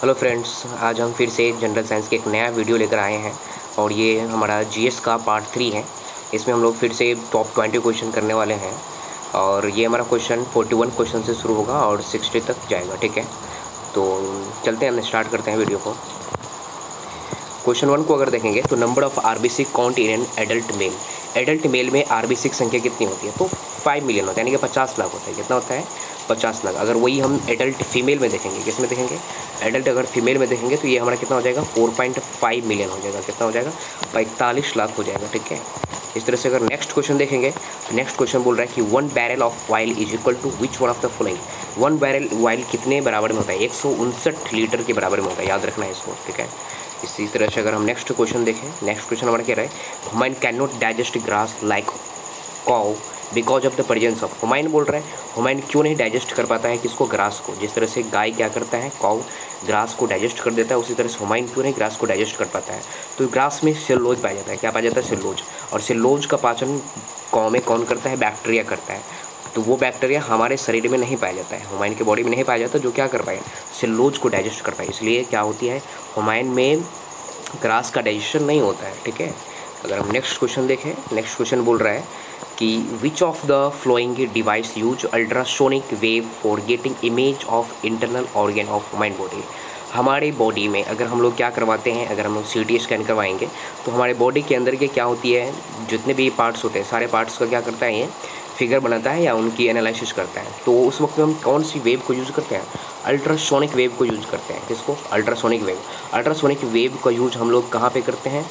Hello friends, आज हम फिर से जनरल साइंस के एक नया वीडियो लेकर आए हैं और ये हमारा जीएस का पार्ट 3 है। इसमें हम लोग फिर से टॉप 20 क्वेश्चन करने वाले हैं और ये हमारा क्वेश्चन 41 क्वेश्चन से शुरू होगा और 60 तक जाएगा। ठीक है, तो चलते हैं, हम स्टार्ट करते हैं वीडियो को। क्वेश्चन 1 को अगर देखेंगे तो number of RBC count in an adult male. Adult male में आरबीसी की संख्या कितनी होती है? तो 5 मिलियन होता है, यानी कि 50 लाख होता है। कितना होता है? 50 लाख। अगर वही हम एडल्ट फीमेल में देखेंगे, किस में देखेंगे? एडल्ट अगर फीमेल में देखेंगे तो ये हमारा कितना हो जाएगा? 4.5 मिलियन हो जाएगा। कितना हो जाएगा? 45 लाख हो जाएगा। ठीक है, इस तरह से अगर नेक्स्ट क्वेश्चन देखेंगे तो नेक्स्ट क्वेश्चन बोल रहा है कि 1 barrel of oil is equal to which one of the following. 1 barrel oil कितने बराबर में होता है? 159 लीटर के बराबर में होता है, याद रखना है इसको। ठीक है, इसी तरह से अगर हम नेक्स्ट क्वेश्चन देखें, नेक्स्ट क्वेश्चन हमारा क्या रहा है? Human can not digest grass like cow because of the presence of. Human बोल रहा है ह्यूमन क्यों नहीं डाइजेस्ट कर पाता है किसको? ग्रास को। जिस तरह से गाय क्या करता है, काउ ग्रास को डाइजेस्ट कर देता है, उसी तरह से ह्यूमन क्यों नहीं ग्रास को डाइजेस्ट कर पाता है? तो ग्रास में सेलुलोज पाया जाता है। क्या पाया जाता है? सेलुलोज। और सेलुलोज का पाचन काउ में कौन करता है? बैक्टीरिया करता है। तो वो बैक्टीरिया हमारे शरीर में नहीं पाया जाता है, ह्यूमन के बॉडी में नहीं पाया जाता, जो क्या कर पाए? सेलुलोज को डाइजेस्ट कर पाए। इसलिए क्या होती है, ह्यूमन में ग्रास का डाइजेशन नहीं होता है। ठीक है, अगर हम नेक्स्ट क्वेश्चन देखें, नेक्स्ट क्वेश्चन बोल रहा है कि which of the following device use ultrasonic wave for getting image of internal organ of human body. हमारे बॉडी में अगर हम लोग क्या करवाते हैं, अगर हम लोग CT स्कैन करवाएंगे तो हमारे बॉडी के अंदर के क्या होती है, जितने भी पार्ट्स होते हैं सारे पार्ट्स का क्या करता है, ये फिगर बनाता है या उनकी एनालिसिस करता है। तो उस वक्त में हम कौन सी वेव को यूज़ करते हैं? अल्ट्रासोनिक वेव को यूज़ करते हैं। किसको? Ultrasonic wave. अल्ट्रासोनिक वेव का यूज हम लोग कहाँ पे करते हैं?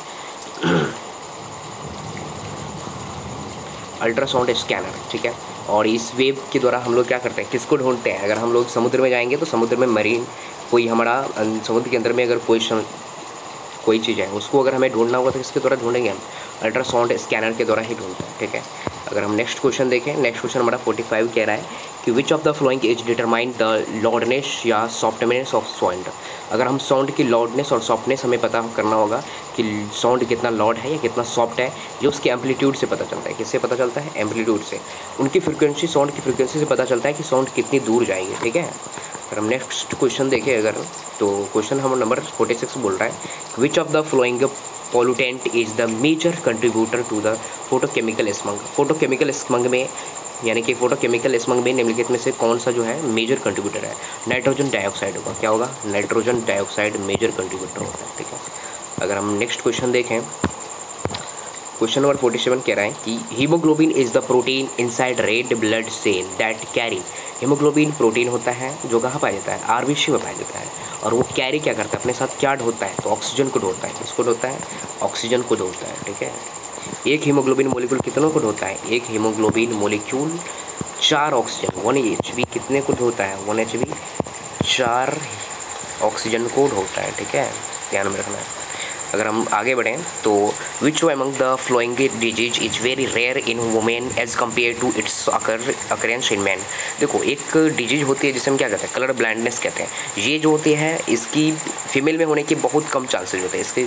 Ultrasound scanner. ठीक है, और इस वेव के द्वारा हम लोग क्या करते हैं, किसको ढूंढते हैं? अगर हम लोग समुद्र में जाएंगे तो समुद्र में मरीन कोई हमारा समुद्र के अंदर में अगर कोई चीज़ है, उसको अगर हमें ढूंढना होगा तो किसके द्वारा ढूंढेंगे? हम अल्ट्रासाउंड स्कैनर के द्वारा ही ढूंढते हैं। ठीक है, अगर हम नेक्स्ट क्वेश्चन देखें, नेक्स्ट क्वेश्चन हमारा 45 कह रहा है कि which of the following is determine the loudness या सॉफ्टनेस ऑफ साउंड। अगर हम साउंड की लाउडनेस और सॉफ्टनेस हमें पता करना होगा कि साउंड कितना लाउड है या कितना सॉफ्ट है, ये उसके एम्पलीट्यूड से पता चलता है। किससे पता चलता है? एम्पलीट्यूड से। उनकी फ्रिक्वेंसी, साउंड की फ्रिक्वेंसी से पता चलता है कि साउंड कितनी दूर जाएगी। ठीक है, अगर हम नेक्स्ट क्वेश्चन देखें अगर, तो क्वेश्चन हम नंबर 46 बोल रहा है which of the following pollutant is the major contributor to the photochemical smog. Photochemical smog में, यानी कि फोटोकेमिकल स्मग में निम्नलिखित में से कौन सा जो है मेजर कंट्रीब्यूटर है? नाइट्रोजन डाइऑक्साइड होगा। क्या होगा? नाइट्रोजन डाइऑक्साइड मेजर कंट्रीब्यूटर होता है। ठीक है, अगर हम नेक्स्ट क्वेश्चन देखें, क्वेश्चन नंबर 47 कह रहा है कि haemoglobin is the protein inside red blood cell that carry. Haemoglobin protein होता है जो कहाँ पाया जाता है? आरबीसी में पाया जाता है। और वो कैरी क्या करता है? अपने साथ क्या ढोता है? तो ऑक्सीजन को ढोता है। किसको ढोता है? ऑक्सीजन को ढोता है। ठीक है, एक हीमोग्लोबिन मोलिक्यूल कितनों को ढोता है? एक हीमोग्लोबिन मोलिक्यूल 4 ऑक्सीजन, 1 HB कितने को ढोता है? 1 HB 4 ऑक्सीजन को ढोता है। ठीक है, ध्यान में रखना है। अगर हम आगे बढ़ें तो which among the following disease is very rare in women as compare to its occurrence in man. देखो, एक डिजीज होती है जिसे हम क्या कहते हैं? कलर ब्लाइंडनेस कहते हैं। ये जो होती है इसकी फीमेल में होने के बहुत कम चांसेस होते हैं। इसके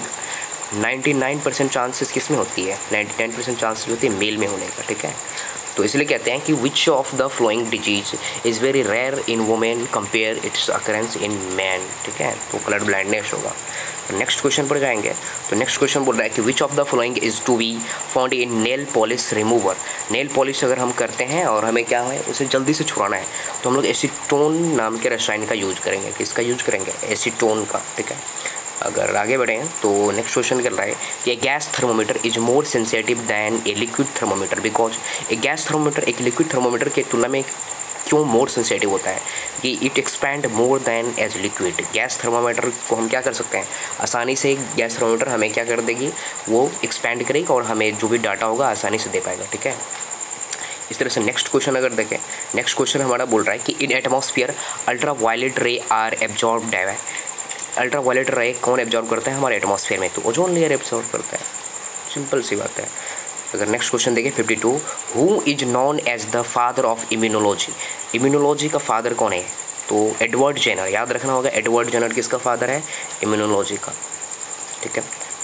99% चांसेस किस में होती है? 99% चांसेस होती है मेल में होने का। ठीक है, तो इसलिए कहते हैं कि which of the following disease is very rare in women compare its occurrence in man. ठीक है, तो कलर ब्लाइंडनेस होगा। नेक्स्ट क्वेश्चन पर जाएंगे तो नेक्स्ट क्वेश्चन बोल रहा है कि which of the following is to be found in nail polish remover. Nail polish अगर हम करते हैं और हमें क्या है, उसे जल्दी से छुड़ाना है, तो हम लोग एसीटोन नाम के रसायन का यूज करेंगे। किसका यूज करेंगे? एसीटोन का। ठीक है, अगर आगे बढ़ें तो नेक्स्ट क्वेश्चन कर रहा है कि gas thermometer is more sensitive than a liquid thermometer because a gas thermometer एक लिक्विड थर्मोमीटर के तुलना में क्यों मोर सेंसिटिव होता है? कि it expand more than as liquid. Gas thermometer को हम क्या कर सकते हैं? आसानी से गैस थर्मोमीटर हमें क्या कर देगी? वो एक्सपैंड करेगी और हमें जो भी डाटा होगा आसानी से दे पाएगा। ठीक है, इस तरह से नेक्स्ट क्वेश्चन अगर देखें, नेक्स्ट क्वेश्चन हमारा बोल रहा है कि in atmosphere ultraviolet ray are absorbed है। अल्ट्रा वायलेट रे कौन एब्जॉर्ब करता है हमारे एटमॉस्फेयर में? तो ओजोन लेयर एब्जॉर्ब करता है। सिंपल सी बात है। अगर नेक्स्ट क्वेश्चन देखें 52, who is known as the father of immunology. Immunology का फादर कौन है? तो एडवर्ड जेनर। याद रखना होगा, एडवर्ड जेनर किसका फादर है? इम्यूनोलॉजी का। ठीक है,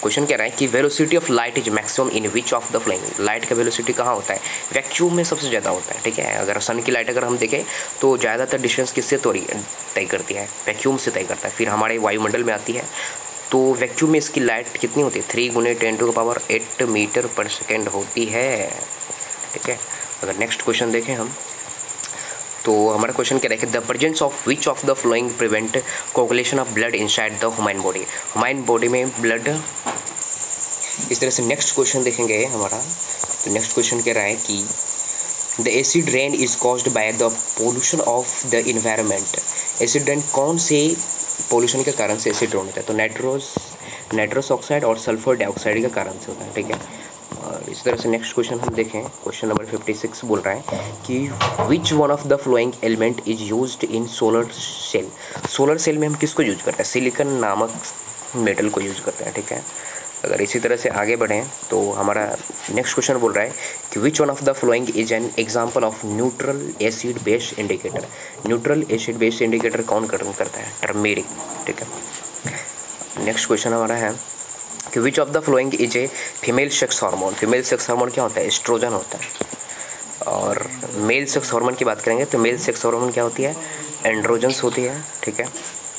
क्वेश्चन कह रहा है कि velocity of light is maximum in which of the following, light का वेलोसिटी कहाँ होता है, वैक्यूम में सबसे ज़्यादा होता है। ठीक है, अगर सन की लाइट अगर हम देखें तो ज़्यादातर डिस्टेंस किससे तय करती है, वैक्यूम से तय करता है। फिर हमारे वायुमंडल में आती है तो वैक्यूम में इसकी लाइट कितनी होती है, 3 × 10⁸ मीटर पर सेकेंड होती है। ठीक है, अगर नेक्स्ट क्वेश्चन देखें हम तो हमारा क्वेश्चन क्या है, the presence of which of the following prevent coagulation of blood inside the human body, human body में ब्लड। इस तरह से नेक्स्ट क्वेश्चन देखेंगे हमारा, तो नेक्स्ट क्वेश्चन कह रहा है कि the acid rain is caused by the pollution of the environment, acid rain कौन से पोल्यूशन के कारण से एसिड रेन होता है, तो नाइट्रस ऑक्साइड और सल्फर डाइऑक्साइड के कारण से होता है। ठीक है, और इस तरह से नेक्स्ट क्वेश्चन हम देखें, क्वेश्चन नंबर 56 बोल रहा है कि which one of the following element is used in solar cell, solar cell में हम किसको यूज करते हैं, सिलिकॉन नामक मेटल को यूज करते हैं। ठीक है, अगर इसी तरह से आगे बढ़ें तो हमारा नेक्स्ट क्वेश्चन बोल रहा है कि which one of the following is an example of neutral acid based indicator, neutral acid based indicator कौन करता है, टर्मेरिक। ठीक है, नेक्स्ट क्वेश्चन हमारा है कि which of the following is a female sex hormone, female sex hormone क्या होता है, एस्ट्रोजन होता है। और मेल सेक्स हार्मोन की बात करेंगे तो मेल सेक्स हार्मोन क्या होती है, एंड्रोजन्स होती है। ठीक है,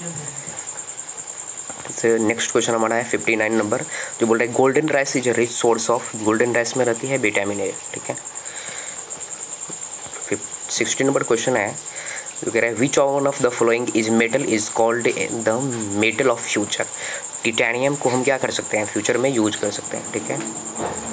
तो नेक्स्ट क्वेश्चन हमारा है 59 नंबर, जो बोल रहा है golden rice is a rich source of, golden rice में रहती है विटामिन ए। ठीक है, 60 नंबर क्वेश्चन है जो कह रहा है which one of the following is metal is called the metal of future, titanium को हम क्या कर सकते हैं, फ्यूचर में यूज कर सकते हैं। ठीक है,